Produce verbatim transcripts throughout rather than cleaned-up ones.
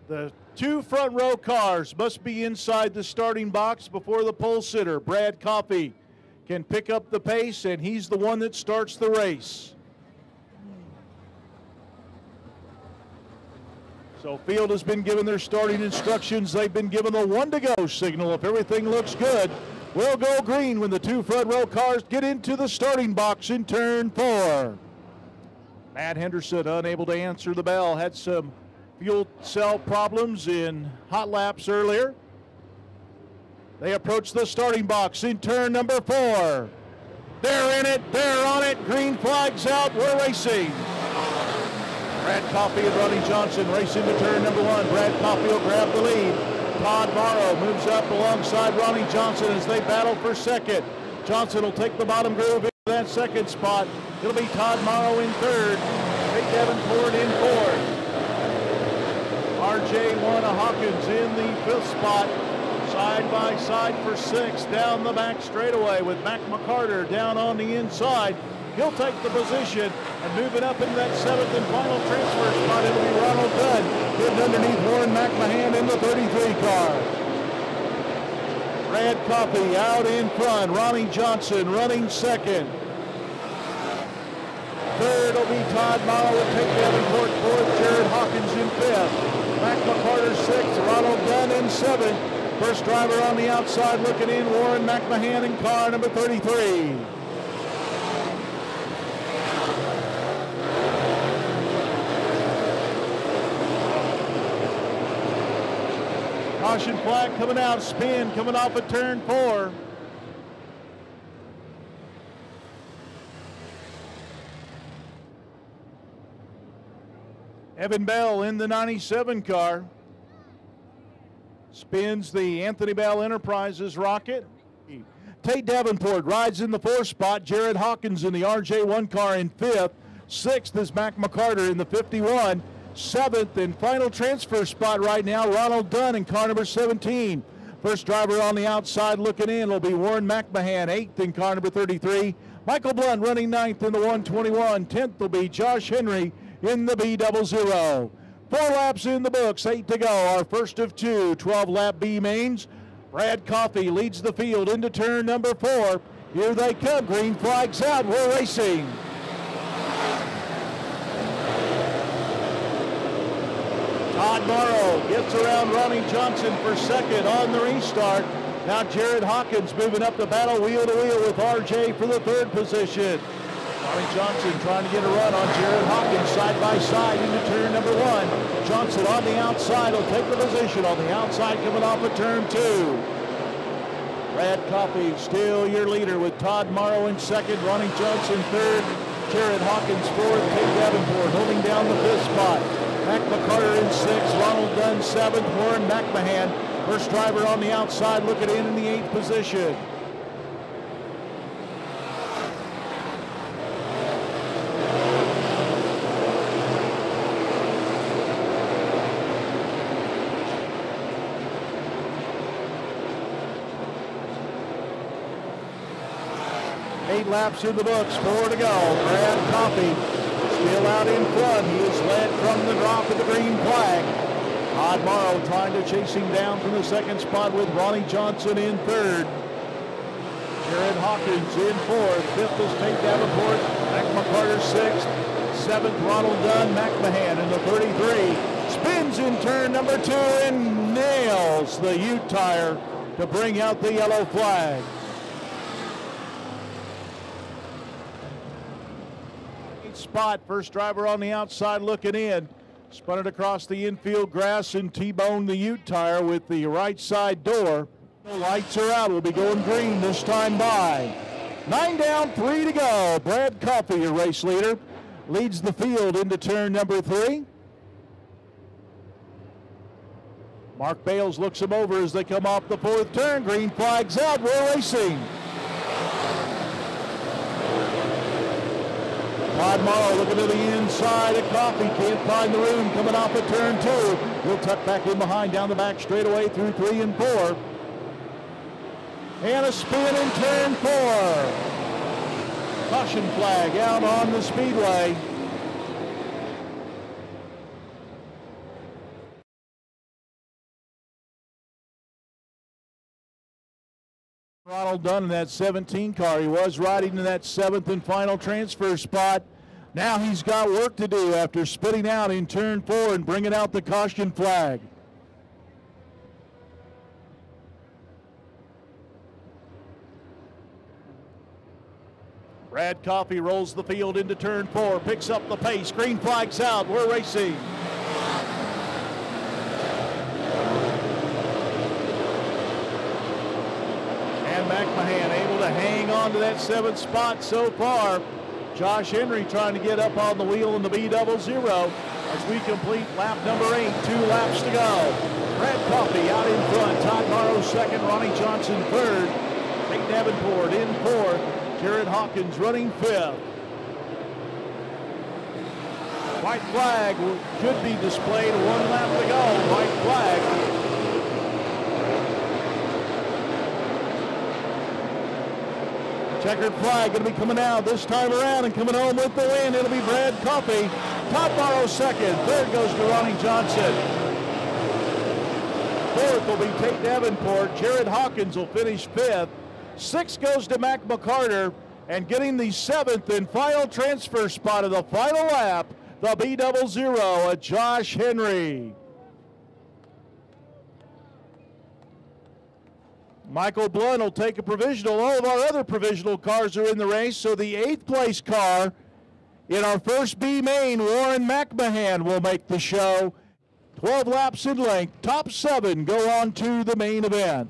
The two front row cars must be inside the starting box before the pole sitter, Brad Coffey, can pick up the pace, and he's the one that starts the race. So field has been given their starting instructions. They've been given the one to go signal. If everything looks good, we'll go green when the two front row cars get into the starting box in turn four. Matt Henderson unable to answer the bell. Had some fuel cell problems in hot laps earlier. They approach the starting box in turn number four. They're in it, they're on it, green flags out, we're racing. Brad Coffey and Ronnie Johnson racing to turn number one. Brad Coffey will grab the lead. Todd Morrow moves up alongside Ronnie Johnson as they battle for second. Johnson will take the bottom groove into that second spot. It'll be Todd Morrow in third. Tate Davenport in fourth. R J Warner Hawkins in the fifth spot. Side by side for sixth down the back straightaway with Mac McCarter down on the inside. He'll take the position and move it up into that seventh and final transfer spot. It'll be Ronald Dunn hidden underneath Warren McMahon in the thirty-three car. Brad Coffey out in front. Ronnie Johnson running second. Third will be Todd Morrow with Tate Davenport fourth. Jared Hawkins in fifth. Mac McCarter sixth. Ronald Dunn in seventh. First driver on the outside looking in, Warren McMahon in car number thirty-three. Caution flag coming out, spin coming off at turn four. Evan Bell in the ninety-seven car. Spins the Anthony Bell Enterprises rocket. Tate Davenport rides in the fourth spot. Jared Hawkins in the R J one car in fifth. Sixth is Mac McCarter in the fifty-one. Seventh and final transfer spot right now, Ronald Dunn in car number seventeen. First driver on the outside looking in will be Warren McMahon, eighth in car number thirty-three. Michael Blunt running ninth in the one twenty-one. tenth will be Josh Henry in the B double zero. Four laps in the books, eight to go. Our first of two, twelve lap B mains. Brad Coffey leads the field into turn number four. Here they come, green flags out, we're racing. Todd Morrow gets around Ronnie Johnson for second on the restart. Now Jared Hawkins moving up the battle wheel to wheel with R J for the third position. Ronnie Johnson trying to get a run on Jared Hawkins side by side into turn number one. Johnson on the outside will take the position on the outside coming off of turn two. Brad Coffey still your leader with Todd Morrow in second, Ronnie Johnson third, Jared Hawkins fourth, Tate Davenport holding down the fifth spot. Mac McCarter in sixth, Ronald Dunn seventh, Warren McMahon, first driver on the outside looking in in the eighth position. Eight laps in the books, four to go. Brad Coffey still out in front. He is led from the drop of the green flag. Todd Morrow trying to chase him down from the second spot with Ronnie Johnson in third. Jared Hawkins in fourth. Fifth is Tate Davenport. Mac McCarter sixth. Seventh, Ronald Dunn. McMahon in the thirty-three. Spins in turn number two and nails the Ute tire to bring out the yellow flag. Spot, first driver on the outside looking in. Spun it across the infield grass and T-boned the Ute tire with the right side door. The lights are out. We'll be going green this time by. Nine down, three to go. Brad Coffey, your race leader, leads the field into turn number three. Mark Bales looks him over as they come off the fourth turn. Green flags out. We're racing. Todd Morrow looking to the inside of Coffey. Can't find the room coming off of turn two. He'll tuck back in behind down the back straightaway through three and four. And a spin in turn four. Caution flag out on the Speedway. Ronald Dunn in that seventeen car. He was riding in that seventh and final transfer spot. Now he's got work to do after spitting out in turn four and bringing out the caution flag. Brad Coffey rolls the field into turn four, picks up the pace, green flag's out, we're racing. And McMahon able to hang on to that seventh spot so far. Josh Henry trying to get up on the wheel in the B double zero as we complete lap number eight, two laps to go. Brad Coffey out in front, Todd Morrow second, Ronnie Johnson third, Tate Davenport in fourth, Jared Hawkins running fifth. White flag should be displayed, one lap to go, white flag. Checkered flag going to be coming out this time around, and coming home with the win, it'll be Brad Coffey. Todd Morrow second, third goes to Ronnie Johnson. Fourth will be Tate Davenport, Jared Hawkins will finish fifth. Sixth goes to Mac McCarter, and getting the seventh and final transfer spot of the final lap, the B double zero, a Josh Henry. Michael Blunt will take a provisional. All of our other provisional cars are in the race, so the eighth place car in our first B main, Warren McMahon, will make the show. twelve laps in length, top seven go on to the main event.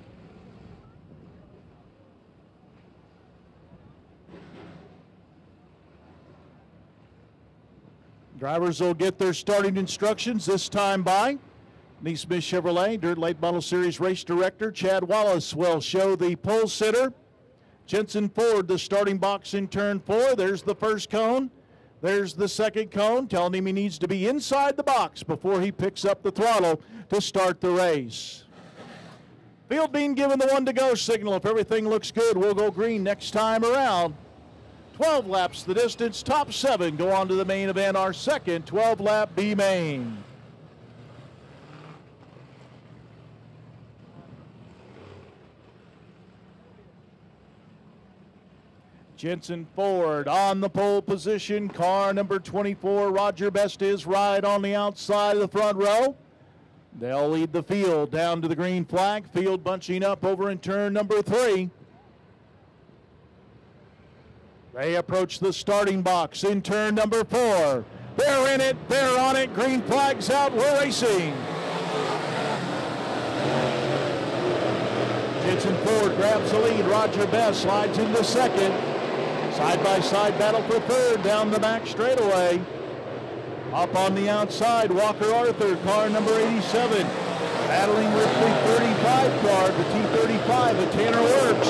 Drivers will get their starting instructions this time by Neesmith Chevrolet. Dirt Late Model Series Race Director Chad Wallace will show the pole sitter. Jensen Ford, the starting box in turn four. There's the first cone. There's the second cone, telling him he needs to be inside the box before he picks up the throttle to start the race. Field being given the one to go signal. If everything looks good, we'll go green next time around. twelve laps the distance, top seven go on to the main event, our second twelve lap B main. Jensen Ford on the pole position. Car number twenty-four, Roger Best, is right on the outside of the front row. They'll lead the field down to the green flag. Field bunching up over in turn number three. They approach the starting box in turn number four. They're in it, they're on it, green flag's out, we're racing. Jensen Ford grabs the lead, Roger Best slides into second. Side-by-side battle for third down the back straightaway. Up on the outside, Walker Arthur, car number eighty-seven. Battling with the thirty-five car, the T thirty-five at Tanner Works.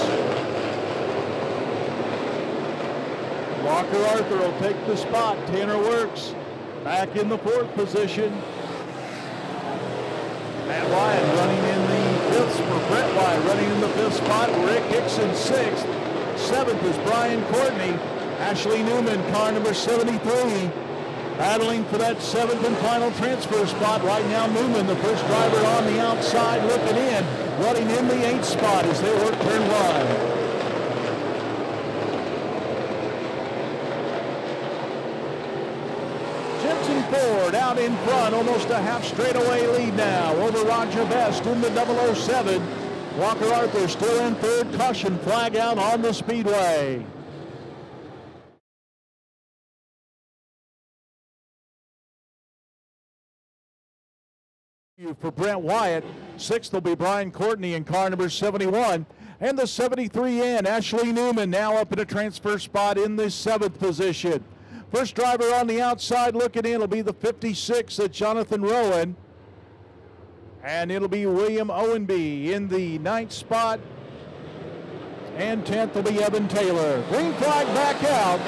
Walker Arthur will take the spot. Tanner Works back in the fourth position. Matt Wyatt running in the fifth, for Brett Wyatt running in the fifth spot. Rick Hickson sixth. Seventh is Brian Courtney. Ashley Newman, car number seventy-three. Battling for that seventh and final transfer spot. Right now, Newman, the first driver on the outside looking in, running in the eighth spot as they work turn one. Jensen Ford out in front, almost a half straightaway lead now over Roger Best in the double oh seven. Walker Arthur still in third, caution flag out on the speedway. For Brent Wyatt, sixth will be Brian Courtney in car number seventy-one. And the seventy-three in, Ashley Newman now up in a transfer spot in the seventh position. First driver on the outside looking in will be the fifty-six at Jonathan Rowan. And it'll be William Owenby in the ninth spot. And tenth will be Evan Taylor. Green flag back out.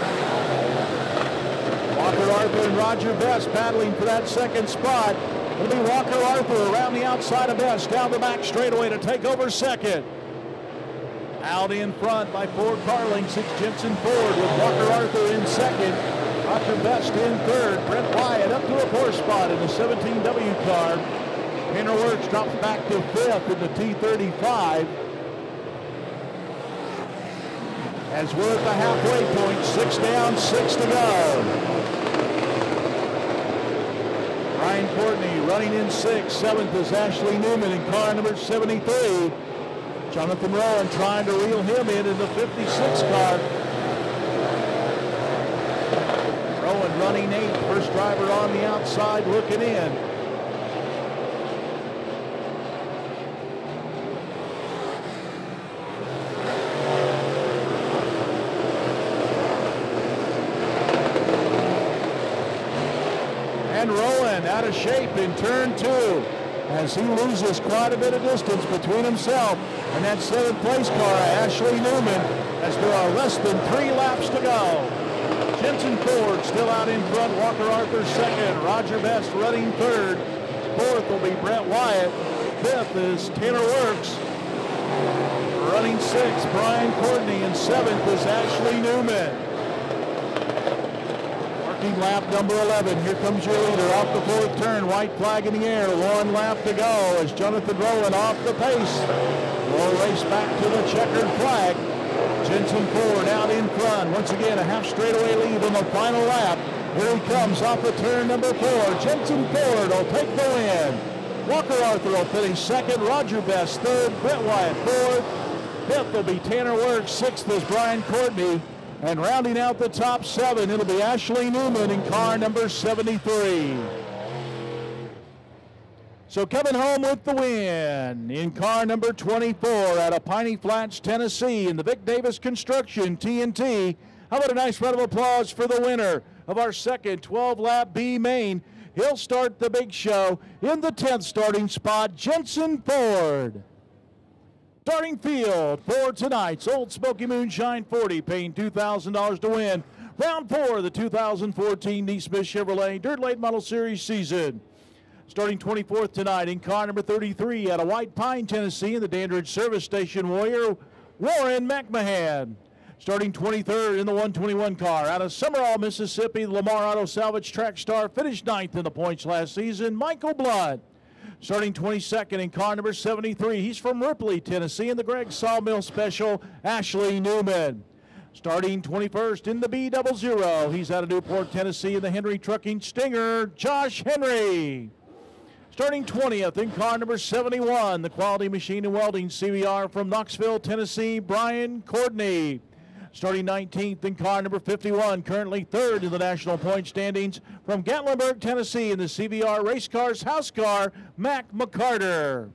Walker Arthur and Roger Best battling for that second spot. It'll be Walker Arthur around the outside of Best, down the back straightaway to take over second. Out in front by Ford Carlings, it's Jensen Ford with Walker Arthur in second. Roger Best in third. Brent Wyatt up to a fourth spot in the seventeen W car. Tanner Works drops back to fifth in the T thirty-five. as we're at the halfway point. Six down, six to go. Brian Courtney running in sixth. Seventh is Ashley Newman in car number seventy-three. Jonathan Rowan trying to reel him in in the fifty-six car. Rowan running eighth. First driver on the outside looking in. And Rowan out of shape in turn two as he loses quite a bit of distance between himself and that seventh place car, Ashley Newman, as there are less than three laps to go. Jensen Ford still out in front. Walker Arthur second. Roger Best running third. Fourth will be Brett Wyatt. Fifth is Taylor Works. Running sixth, Brian Courtney. And seventh is Ashley Newman. Marking lap number eleven. Here comes your leader off the fourth turn. White flag in the air. One lap to go as Jonathan Rowan off the pace. We'll race back to the checkered flag. Jensen Ford out in front. Once again, a half straightaway lead on the final lap. Here he comes off of turn number four. Jensen Ford will take the win. Walker Arthur will finish second. Roger Best third. Brett Wyatt fourth. Fifth will be Tanner Works. Sixth is Brian Courtney. And rounding out the top seven, it'll be Ashley Newman in car number seventy-three. So coming home with the win in car number twenty-four out of Piney Flats, Tennessee in the Vic Davis Construction T N T. How about a nice round of applause for the winner of our second twelve lap B main. He'll start the big show in the tenth starting spot, Jensen Ford. Starting field for tonight's Old Smoky Moonshine forty, paying two thousand dollars to win. Round four of the two thousand fourteen Neesmith Chevrolet Dirt Late Model Series season. Starting twenty-fourth tonight in car number thirty-three out of White Pine, Tennessee in the Dandridge Service Station Warrior, Warren McMahon. Starting twenty-third in the one twenty-one car out of Summerall, Mississippi, the Lamar Auto Salvage Track Star, finished ninth in the points last season, Michael Blood. Starting twenty-second in car number seventy-three, he's from Ripley, Tennessee in the Greg Sawmill Special, Ashley Newman. Starting twenty-first in the B double zero, he's out of Newport, Tennessee in the Henry Trucking Stinger, Josh Henry. Starting twentieth in car number seventy-one, the Quality Machine and Welding C V R from Knoxville, Tennessee, Brian Courtney. Starting nineteenth in car number fifty-one, currently third in the national point standings from Gatlinburg, Tennessee in the C V R Race Cars House Car, Mac McCarter.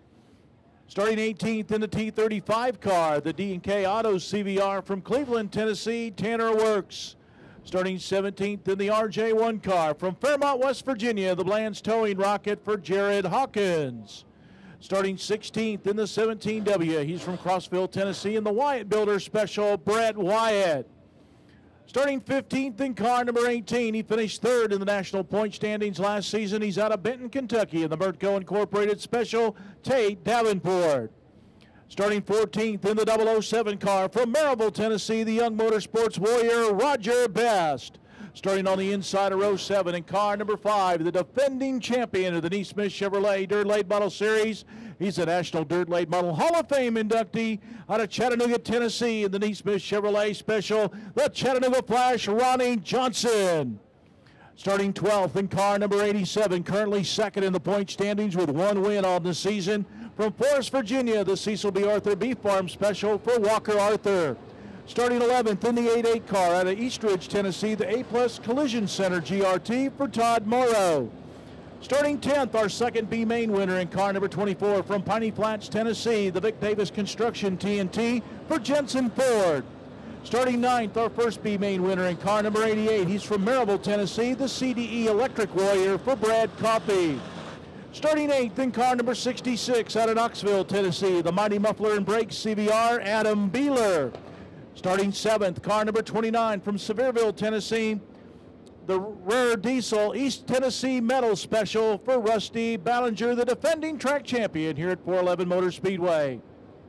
Starting eighteenth in the T thirty-five car, the D and K Autos C V R from Cleveland, Tennessee, Tanner Works. Starting seventeenth in the R J one car from Fairmont, West Virginia, the Bland's Towing Rocket for Jared Hawkins. Starting sixteenth in the seventeen W, he's from Crossville, Tennessee, in the Wyatt Builder Special, Brett Wyatt. Starting fifteenth in car number eighteen, he finished third in the national point standings last season. He's out of Benton, Kentucky, in the Mertco Incorporated Special, Tate Davenport. Starting fourteenth in the double oh seven car from Maryville, Tennessee, the Young Motorsports Warrior, Roger Best. Starting on the inside of row seven in car number five, the defending champion of the Neesmith Chevrolet Dirt Late Model Series. He's a National Dirt Late Model Hall of Fame inductee out of Chattanooga, Tennessee in the Neesmith Chevrolet Special, the Chattanooga Flash, Ronnie Johnson. Starting twelfth in car number eighty-seven, currently second in the point standings with one win on the season. From Forest, Virginia, the Cecil B. Arthur Beef Farm Special for Walker Arthur. Starting eleventh in the eight eight car out of Eastridge, Tennessee, the A-Plus Collision Center G R T for Todd Morrow. Starting tenth, our second B main winner in car number twenty-four from Piney Flats, Tennessee, the Vic Davis Construction T N T for Jensen Ford. Starting ninth, our first B main winner in car number eighty-eight, he's from Maryville, Tennessee, the C D E Electric Warrior for Brad Coffey. Starting eighth in car number sixty-six out of Knoxville, Tennessee, the Mighty Muffler and Brakes C V R, Adam Beeler. Starting seventh, car number twenty-nine from Sevierville, Tennessee, the Rare Diesel East Tennessee Metal Special for Rusty Ballinger, the defending track champion here at four eleven Motor Speedway.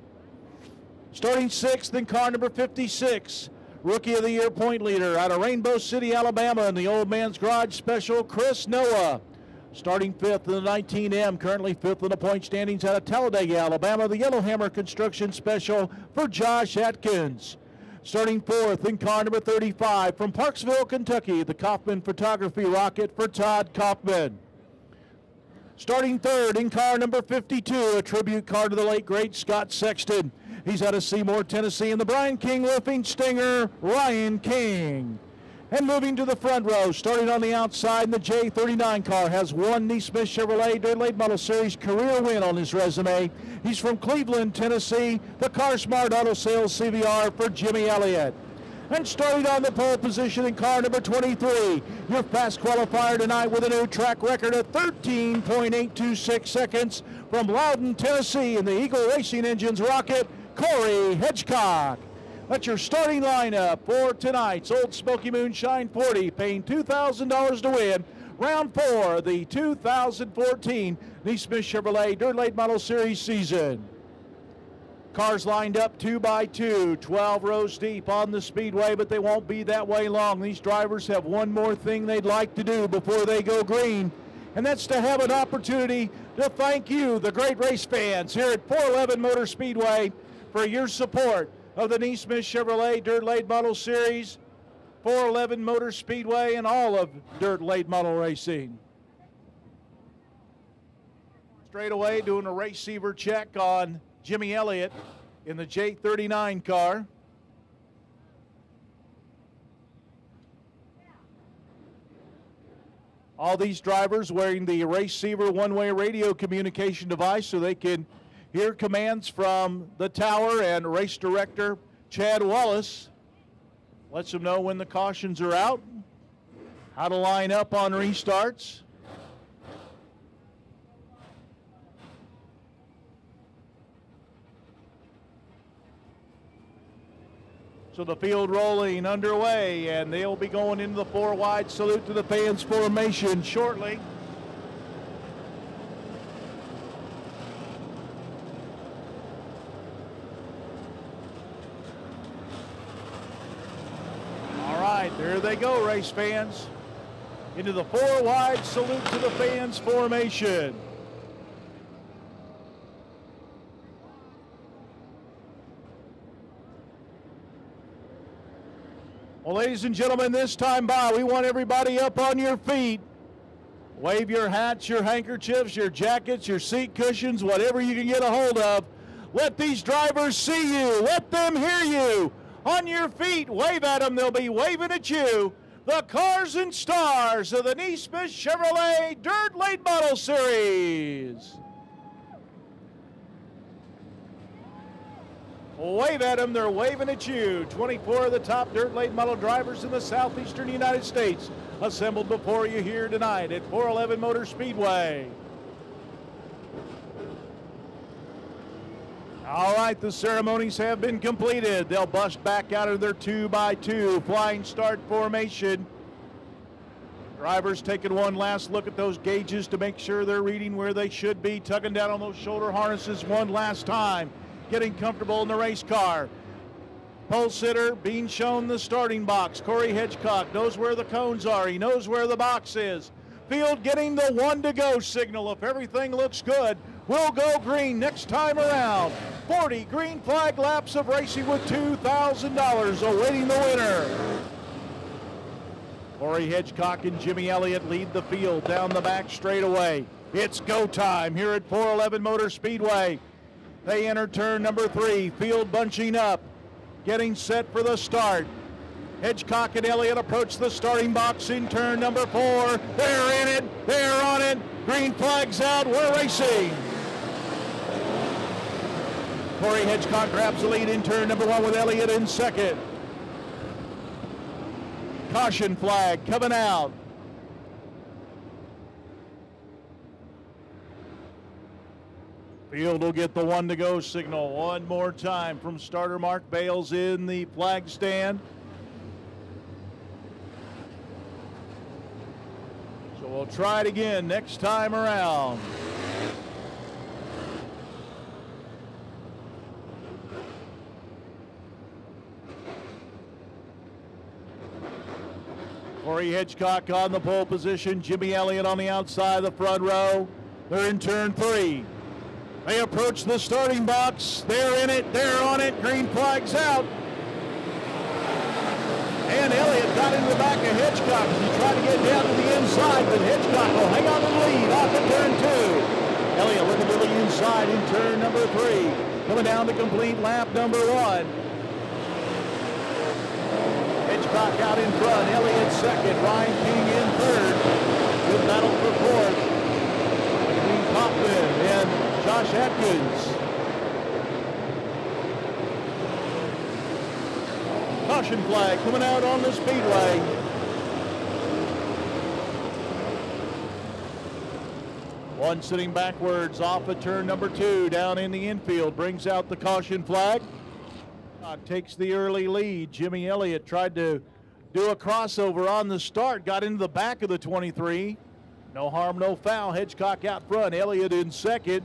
Starting sixth in car number fifty-six, Rookie of the Year point leader out of Rainbow City, Alabama in the Old Man's Garage Special, Chris Noah. Starting fifth in the nineteen M, currently fifth in the point standings out of Talladega, Alabama, the Yellowhammer Construction Special for Josh Atkins. Starting fourth in car number thirty-five from Parksville, Kentucky, the Kaufman Photography Rocket for Todd Kaufman. Starting third in car number fifty-two, a tribute car to the late great Scott Sexton. He's out of Seymour, Tennessee, in the Brian King Roofing Stinger, Ryan King. And moving to the front row, starting on the outside, the J thirty-nine car has one Neesmith Chevrolet Dirt Late Model Series career win on his resume. He's from Cleveland, Tennessee, the Car Smart Auto Sales C V R for Jimmy Elliott. And starting on the pole position in car number twenty-three, your fast qualifier tonight with a new track record of thirteen point eight two six seconds from Loudon, Tennessee, in the Eagle Racing Engines Rocket, Corey Hedgecock. That's your starting lineup for tonight's Old Smoky Moonshine forty, paying two thousand dollars to win. Round four, the two thousand fourteen Neesmith Chevrolet Dirt Late Model Series season. Cars lined up two by two, twelve rows deep on the Speedway, but they won't be that way long. These drivers have one more thing they'd like to do before they go green, and that's to have an opportunity to thank you, the great race fans here at four eleven Motor Speedway, for your support of the Neesmith Chevrolet Dirt Late Model Series, four eleven Motor Speedway, and all of Dirt Late Model Racing. Straight away doing a receiver check on Jimmy Elliott in the J thirty-nine car. All these drivers wearing the receiver one-way radio communication device so they can hear commands from the tower, and race director Chad Wallace lets them know when the cautions are out, how to line up on restarts. So the field rolling underway, and they'll be going into the four wide salute to the fans formation shortly. There they go, race fans, into the four wide salute to the fans formation. Well, ladies and gentlemen, this time by, we want everybody up on your feet. Wave your hats, your handkerchiefs, your jackets, your seat cushions, whatever you can get a hold of. Let these drivers see you. Let them hear you. On your feet, wave at them. They'll be waving at you. The cars and stars of the Neesmith Chevrolet Dirt Late Model Series. Wave at them. They're waving at you. twenty-four of the top Dirt Late Model drivers in the southeastern United States assembled before you here tonight at four eleven Motor Speedway. All right, the ceremonies have been completed. They'll bust back out of their two by two flying start formation. Drivers taking one last look at those gauges to make sure they're reading where they should be, tugging down on those shoulder harnesses one last time, getting comfortable in the race car. Pole sitter being shown the starting box. Corey Hedgecock knows where the cones are. He knows where the box is. Field getting the one to go signal. If everything looks good, we'll go green next time around. forty green flag laps of racing with two thousand dollars awaiting the winner. Corey Hedgecock and Jimmy Elliott lead the field down the back straightaway. It's go time here at four eleven Motor Speedway. They enter turn number three. Field bunching up, getting set for the start. Hedgecock and Elliott approach the starting box in turn number four. They're in it. They're on it. Green flag's out. We're racing. Corey Hedgecock grabs the lead in turn number one with Elliott in second. Caution flag coming out. Field will get the one to go signal one more time from starter Mark Bales in the flag stand. So we'll try it again next time around. Corey Hedgecock on the pole position. Jimmy Elliott on the outside of the front row. They're in turn three. They approach the starting box. They're in it. They're on it. Green flag's out. And Elliott got into the back of Hitchcock as he tried to get down to the inside, but Hitchcock will hang on to the lead off of turn two. Elliott looking to the inside in turn number three. Coming down to complete lap number one. Hitchcock out in front, Elliott second, Ryan King in third. Good battle for fourth between Kaufman and Josh Atkins. Caution flag coming out on the Speedway. One sitting backwards off of turn number two down in the infield brings out the caution flag. Uh, takes the early lead. Jimmy Elliott tried to do a crossover on the start, got into the back of the twenty-three. No harm, no foul. Hitchcock out front, Elliott in second.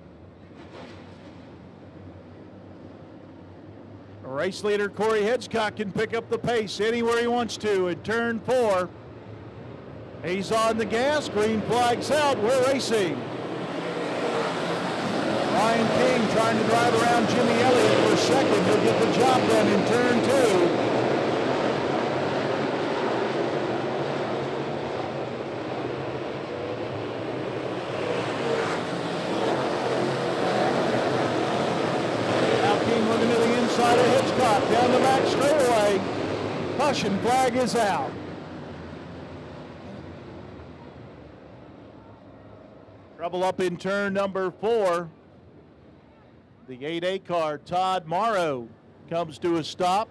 Race leader Corey Hitchcock can pick up the pace anywhere he wants to in turn four. He's on the gas, green flag's out, we're racing. Ryan King trying to drive around Jimmy Elliott for second. He'll get the job done in turn two. Side of Hitchcock down the back straightaway. Caution flag is out. Trouble up in turn number four. The eight A car, Todd Morrow, comes to a stop.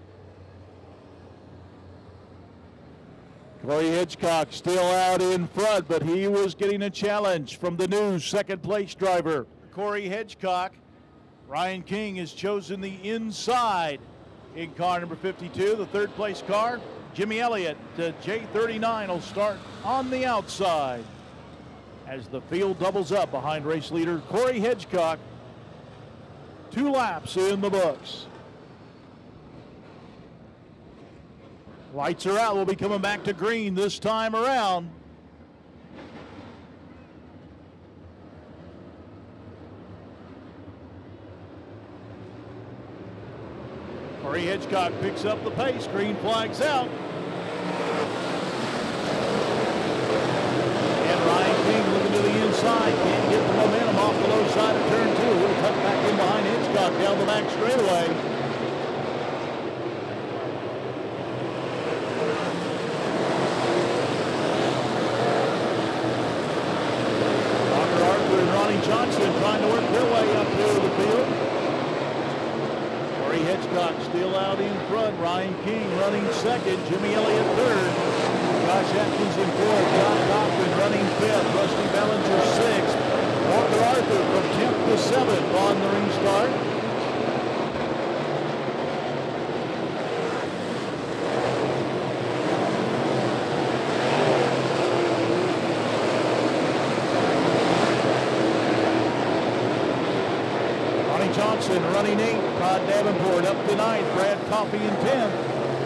Corey Hitchcock still out in front, but he was getting a challenge from the new second place driver, Corey Hitchcock. Ryan King has chosen the inside in car number fifty-two, the third place car. Jimmy Elliott to J thirty-nine will start on the outside as the field doubles up behind race leader Corey Hitchcock. Two laps in the books. Lights are out. We'll be coming back to green this time around. Corey Hitchcock picks up the pace. Green flag's out. And Ryan King looking to the inside. Can't get the momentum off the low side of turn two. He'll cut back in behind Hitchcock down the back straightaway. Walker Arthur and Ronnie Johnson trying to work their way up to the field. Hitchcock still out in front. Ryan King running second. Jimmy Elliott third. Josh Atkins in fourth. John Cochran running fifth. Rusty Bellinger sixth. Walker Arthur from tenth to seventh on the restart. Johnson running eighth. Todd Davenport up to ninth. Brad Coffey in tenth.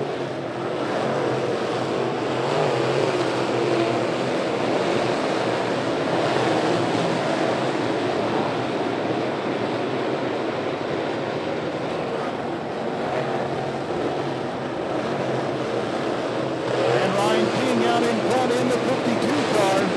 And Ryan King out in front in the fifty-two car.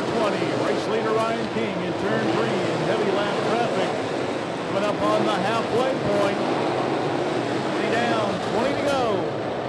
twenty. Race leader Ryan King in turn three in heavy lap traffic. Coming up on the halfway point. twenty down, twenty to go.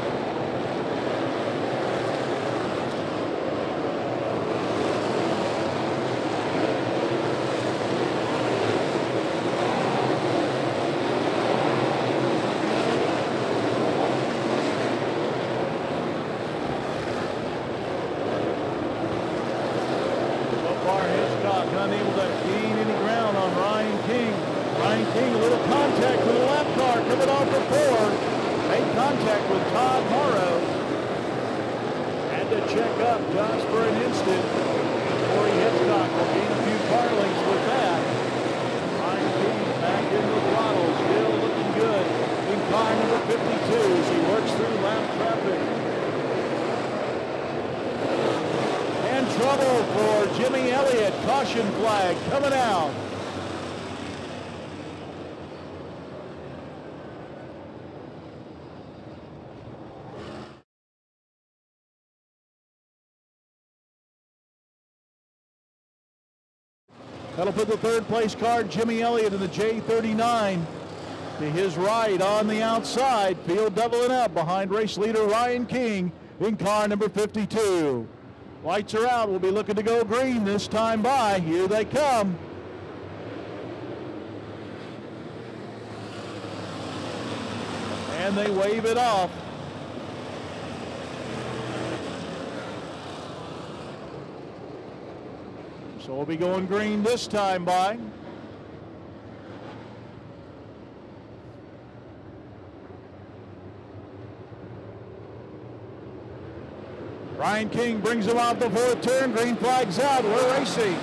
Unable to gain any ground on Ryan King. Ryan King, a little contact with the lap car coming off the four. Made contact with Todd Morrow. Had to check up just for an instant. Corey Hitchcock will gain a few car lengths with that. Ryan King back in the throttle, still looking good in car number fifty-two as he works through lap traffic. Trouble for Jimmy Elliott. Caution flag coming out. That'll put the third place car, Jimmy Elliott, in the J thirty-nine. To his right on the outside, field doubling up behind race leader Ryan King in car number fifty-two. Lights are out. We'll be looking to go green this time by. Here they come. And they wave it off. So we'll be going green this time by. Ryan King brings him off the fourth turn. Green flag's out. We're racing.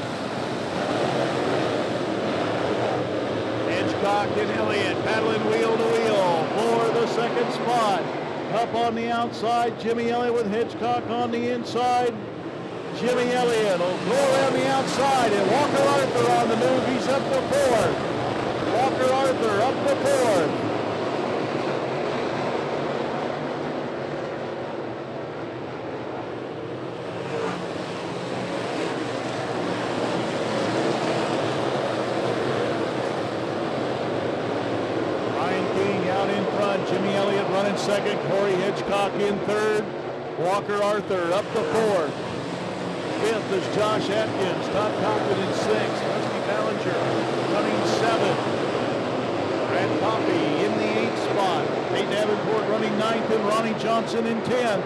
Hitchcock and Elliott battling wheel to wheel for the second spot. Up on the outside, Jimmy Elliott with Hitchcock on the inside. Jimmy Elliott will go around the outside, and Walker Arthur on the move. He's up to fourth. Walker Arthur up to fourth. Jimmy Elliott running second, Corey Hitchcock in third, Walker Arthur up to fourth. Fifth is Josh Atkins, Todd Cochran in sixth, Rusty Ballinger running seventh. Brad Coffey in the eighth spot, Nate Davenport running ninth, and Ronnie Johnson in tenth.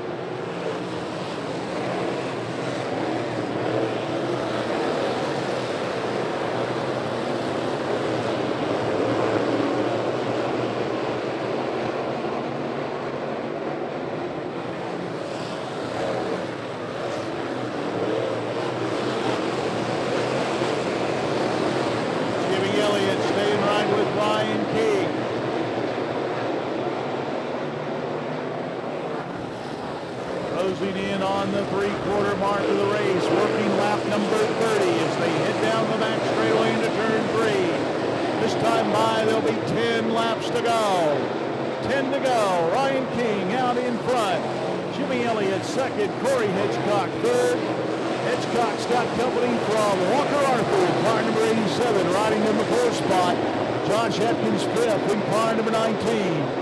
Closing in on the three-quarter mark of the race, working lap number thirty as they head down the back straightaway into turn three. This time by, there'll be ten laps to go. ten to go. Ryan King out in front. Jimmy Elliott second. Corey Hitchcock third. Hitchcock's got company from Walker Arthur in car number eighty-seven, riding in the fourth spot. Josh Atkins fifth in car number nineteen.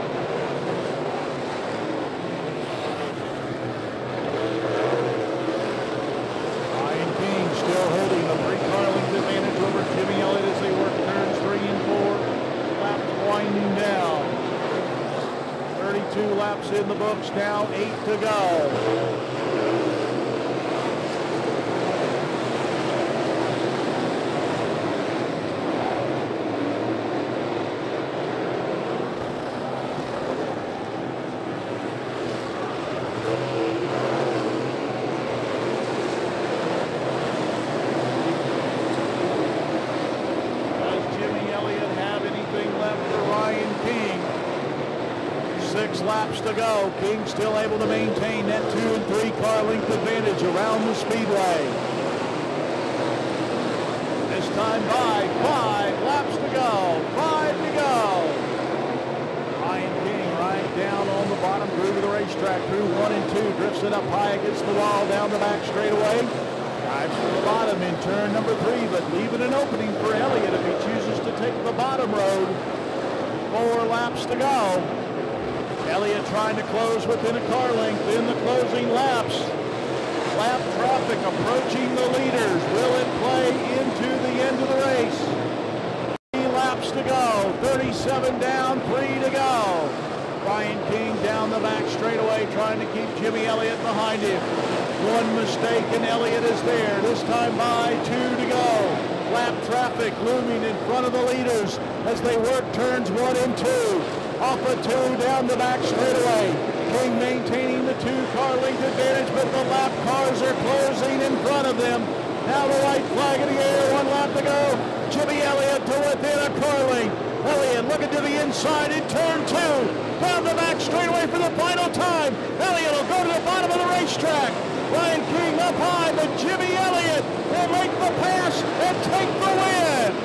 Two laps in the books now, eight to go. Does Jimmy Elliott have anything left for Ryan King? Six laps to go. King still able to maintain that two and three car length advantage around the Speedway. This time by, five laps to go. Five to go. Ryan King right down on the bottom groove of the racetrack through one and two. Drifts it up high against the wall down the back straightaway. Drives to the bottom in turn number three, but leaving an opening for Elliott if he chooses to take the bottom road. Four laps to go. Elliott trying to close within a car length in the closing laps. Lap traffic approaching the leaders. Will it play into the end of the race? Three laps to go. thirty-seven down, three to go. Ryan King down the back straightaway trying to keep Jimmy Elliott behind him. One mistake and Elliott is there. This time by two to go. Lap traffic looming in front of the leaders as they work turns one and two. Off of two down the back straightaway. King maintaining the two car length advantage, but the lap cars are closing in front of them. Now the white flag in the air, one lap to go. Jimmy Elliott to within a car length. Elliott looking to the inside in turn two. Down the back straightaway for the final time. Elliott will go to the bottom of the racetrack. Ryan King up high, but Jimmy Elliott will make the pass and take the win.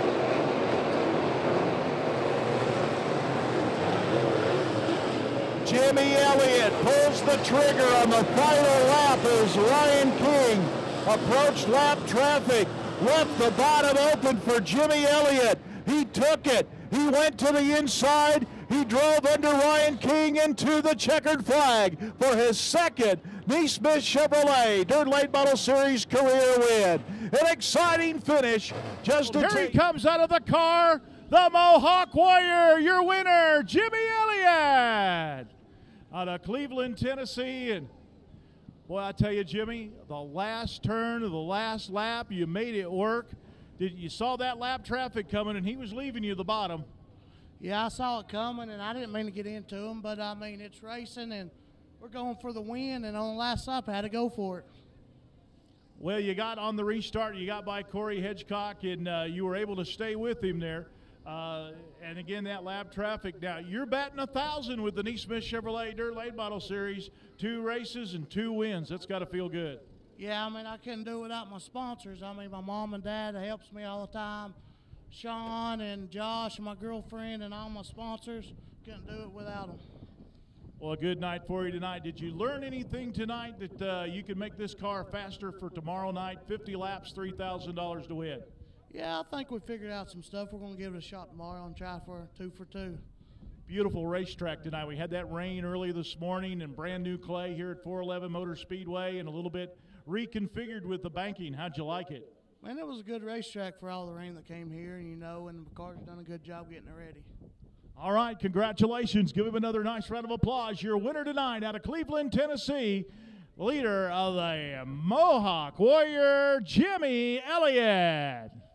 Jimmy Elliott pulls the trigger on the final lap as Ryan King approached lap traffic, left the bottom open for Jimmy Elliott. He took it. He went to the inside. He drove under Ryan King into the checkered flag for his second Neesmith Chevrolet Dirt Late Model Series career win. An exciting finish. Just to Here he comes out of the car, the Mohawk Warrior, your winner, Jimmy Elliott, out of Cleveland, Tennessee. And boy, I tell you, Jimmy, the last turn of the last lap, you made it work. Did you saw that lap traffic coming, and he was leaving you the bottom? Yeah, I saw it coming, and I didn't mean to get into him, but I mean, it's racing, and we're going for the win, and on the last lap, I had to go for it. Well, you got on the restart, you got by Corey Hedgecock, and uh, you were able to stay with him there. Uh, and again, that lap traffic. Now, you're batting a thousand with the Neesmith Chevrolet Dirt Late Model Series. Two races and two wins. That's got to feel good. Yeah, I mean, I couldn't do it without my sponsors. I mean, my mom and dad helps me all the time. Sean and Josh and my girlfriend and all my sponsors. Couldn't do it without them. Well, a good night for you tonight. Did you learn anything tonight that uh, you can make this car faster for tomorrow night? fifty laps, three thousand dollars to win. Yeah, I think we figured out some stuff. We're going to give it a shot tomorrow and try for two for two. Beautiful racetrack tonight. We had that rain early this morning and brand new clay here at four eleven Motor Speedway and a little bit reconfigured with the banking. How'd you like it? Man, it was a good racetrack for all the rain that came here, and you know, and the car's done a good job getting it ready. All right, congratulations. Give him another nice round of applause. Your winner tonight out of Cleveland, Tennessee, leader of the Mohawk Warrior, Jimmy Elliott.